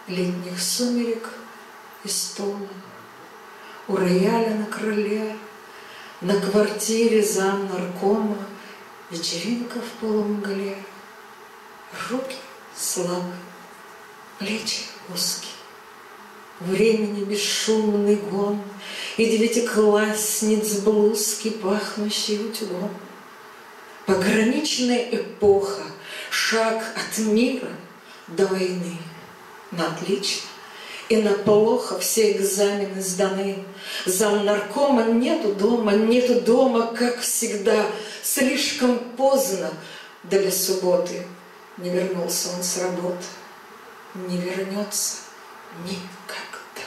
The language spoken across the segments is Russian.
летних сумерек и стола, у рояля на крыле, на квартире замнаркома вечеринка в полумгле. Руки слабые, плечи узкие, времени бесшумный гон, и девятиклассниц блузки, пахнущие утюгом. Пограничная эпоха, шаг от мира до войны. На отлично и на плохо все экзамены сданы. Замнаркома нету дома, как всегда. Слишком поздно для субботы. Не вернулся он с работы, не вернется никогда.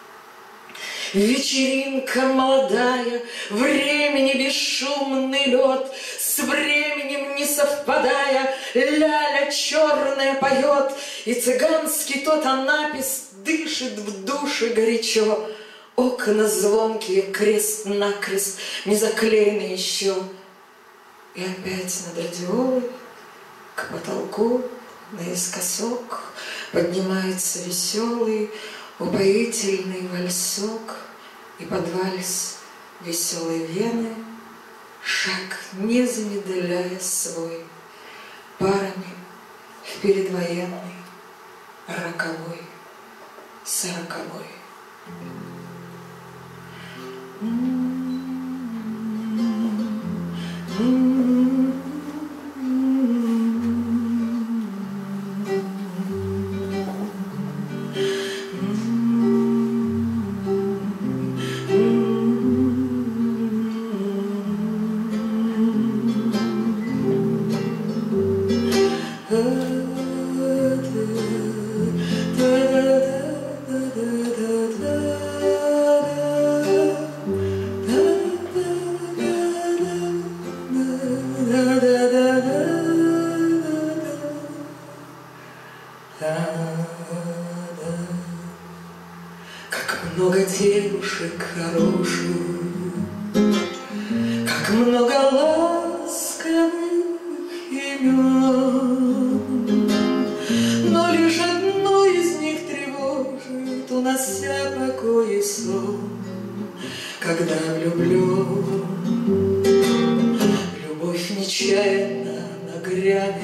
Вечеринка молодая, времени бесшумный лед, с временем не совпадая, ляля черная поет, и цыганский тот анапис дышит в душе горячо. Окна звонкие, крест-накрест, не заклеены еще. И опять над радиолой к потолку наискосок поднимается веселый, упоительный вальсок, и под вальс веселой вены шаг, не замедляя свой, парами в передвоенный, роковой, сороковой. Как много девушек хороших, как много ласковых имен, но лишь одно из них тревожит, унося покой и сон. Когда влюблен, любовь нечаянно нагрянет,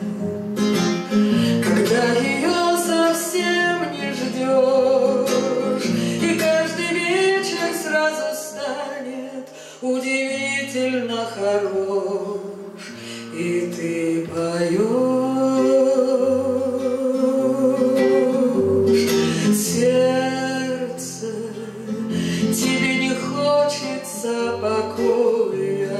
когда ее совсем не ждешь, и каждый вечер сразу станет удивительно хорош, и ты поешь. Сердце, тебе не хочется покоя,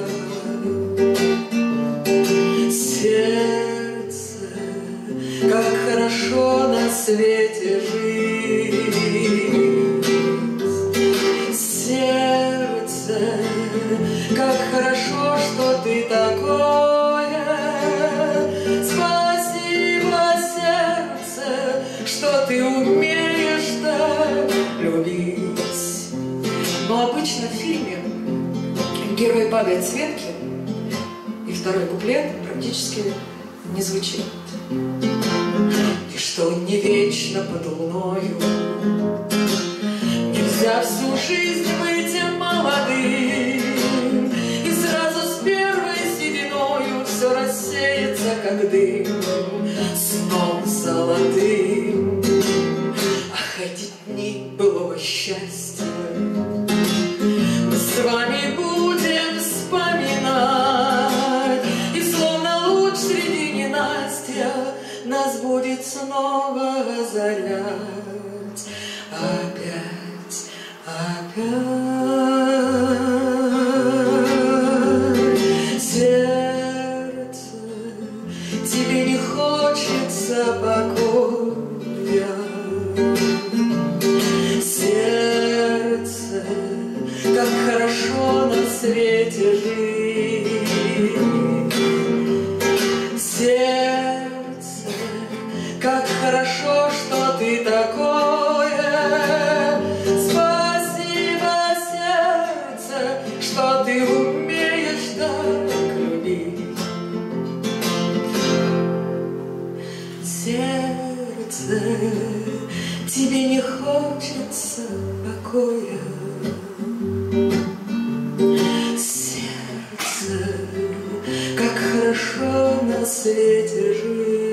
сердце, как хорошо на свете жить, сердце, как хорошо, что ты такое. Спасибо, сердце, что ты умеешь так любить. Но обычно в фильме герой падает с ветки, и второй куплет практически не звучит. И что не вечно под луною, нельзя всю жизнь быть молодым, и сразу с первой сединою все рассеется, как дым, сном золотым. Ах, эти дни былого счастья мы с вами будем вспоминать, и словно луч среди ненастья нас будет снова озарять. Опять, опять. Сердце, тебе не хочется покоя, сердце, как хорошо на свете жить, сердце, как хорошо, что ты такое. Спасибо, сердце, что ты умеешь так любить. Сердце, сердце, тебе не хочется покоя. Сердце, как хорошо на свете жить.